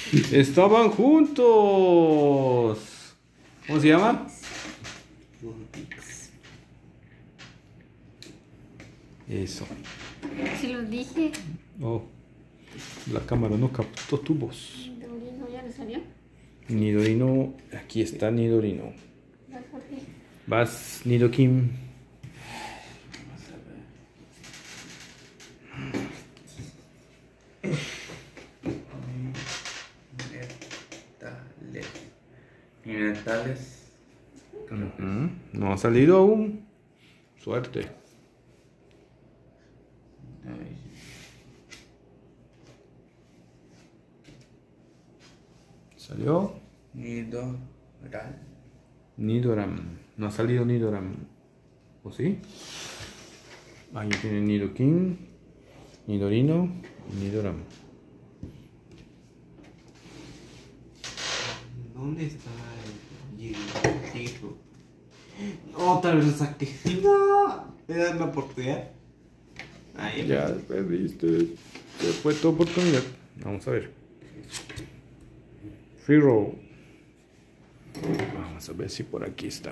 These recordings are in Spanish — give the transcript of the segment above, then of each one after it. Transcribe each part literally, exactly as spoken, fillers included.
Estaban juntos. ¿Cómo se llama? Eso. Se los dije. Oh, la cámara no captó tu voz. Nidorino ya le salió. Nidorino, aquí está Nidorino. Ya salí. Vas, Nidoking. Inventales. Uh-huh. No ha salido aún. Suerte. ¿Salió? Nidoral. Nidoram. No ha salido Nidoram. ¿O sí? Ahí tiene Nidoking, Nidorino y Nidoram. ¿Dónde está el Giro? Otra vez lo saqué. No, me dan una oportunidad. Ahí Ya perdiste. Se fue tu oportunidad. Vamos a ver. Free roll. Vamos a ver si por aquí está.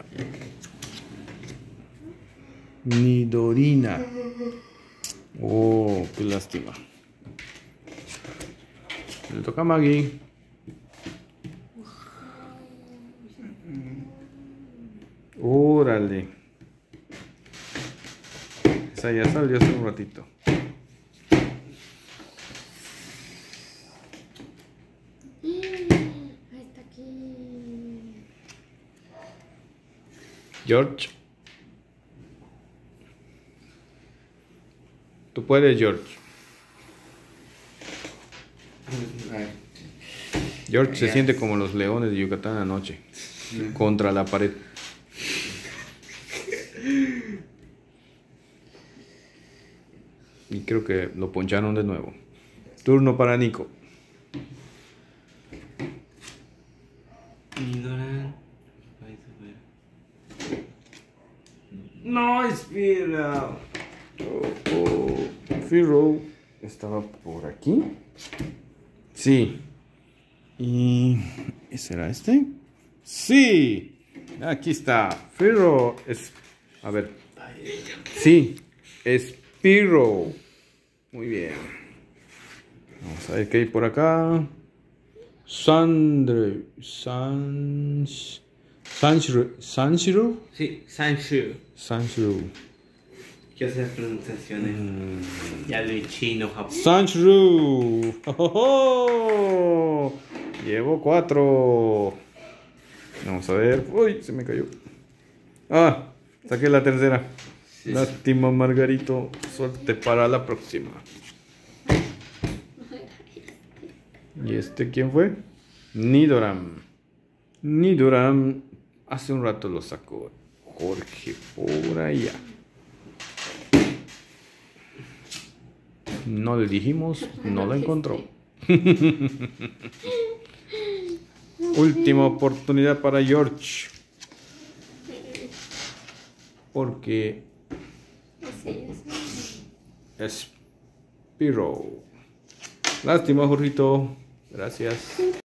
Nidorina. Oh, qué lástima. Le toca a Maggie. Órale. Esa ya salió hace un ratito. Ahí está aquí. George. Tú puedes, George. George se siente como los leones de Yucatán anoche. Contra la pared. Y creo que lo poncharon de nuevo. Turno para Nico. Nidoran. No, espera. Oh, oh. Firo estaba por aquí. Sí. ¿Y será este? Sí. Aquí está. Firo es. A ver. Sí. Es Spiro. Muy bien. Vamos a ver qué hay por acá. Sandre. Sans. Sanshiro. Sanshiro. Sí, Sanshiro. Sanshiro. Quiero hacer pronunciaciones. Mm. Ya lo chino, japonés. Sanshiro. Oh, oh, oh. Llevo cuatro. Vamos a ver. Uy, se me cayó. Ah, saqué la tercera. Sí. Lástima, Margarito. Suerte para la próxima. ¿Y este quién fue? Nidoram. Nidoram. Hace un rato lo sacó Jorge por allá. No le dijimos, no lo encontró. Última oportunidad para George. Porque es Spiro. Lástima, Jorrito. Gracias.